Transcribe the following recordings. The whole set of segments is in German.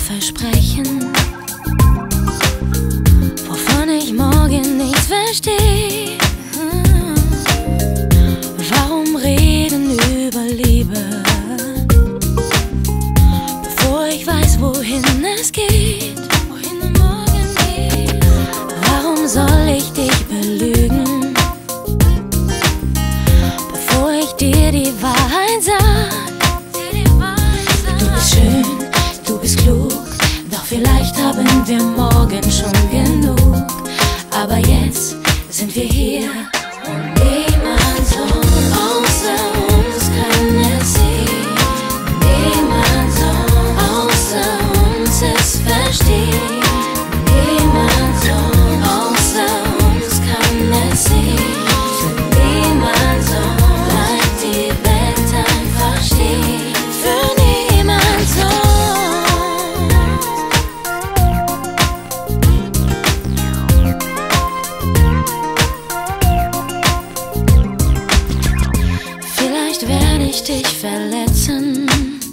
Versprechen, wovon ich morgen nichts verstehe. Warum reden über Liebe, bevor ich weiß, wohin es geht? Warum soll ich dich belügen, bevor ich dir die Wahrheit sag? Du bist schön, du bist klug, doch vielleicht haben wir morgen schon genug. Aber jetzt sind wir hier und niemand soll außer uns kann es sehen. Niemand soll außer uns es verstehen. Niemand soll außer uns kann es sehen. Für niemand soll bleibt die Welt einfach stehen. Für niemand soll. Vielleicht werde ich dich verletzen.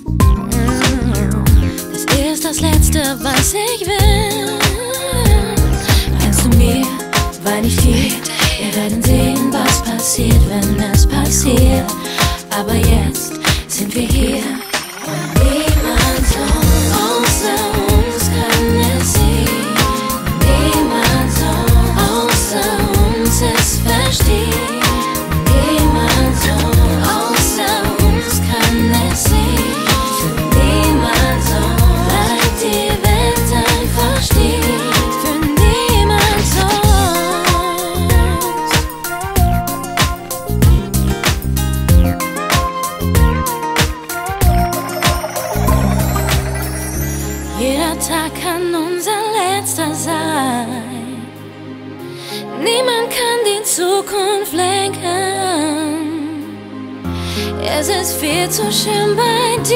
Das ist das Letzte, was ich will. Rennst du mir, weil ich dir. Wir werden sehen, was passiert, wenn es passiert. Aber jetzt sind wir hier. Und niemand soll außer uns kann es sehen. Niemand soll außer uns es verstehen. Niemand soll außer uns kann es sehen. Für niemand soll bleibt die Welt einfach stehen. Für niemand sonst. Jeder Tag kann unser letzter sein. Niemand kann die Zukunft lenken. Es ist viel zu schön bei dir.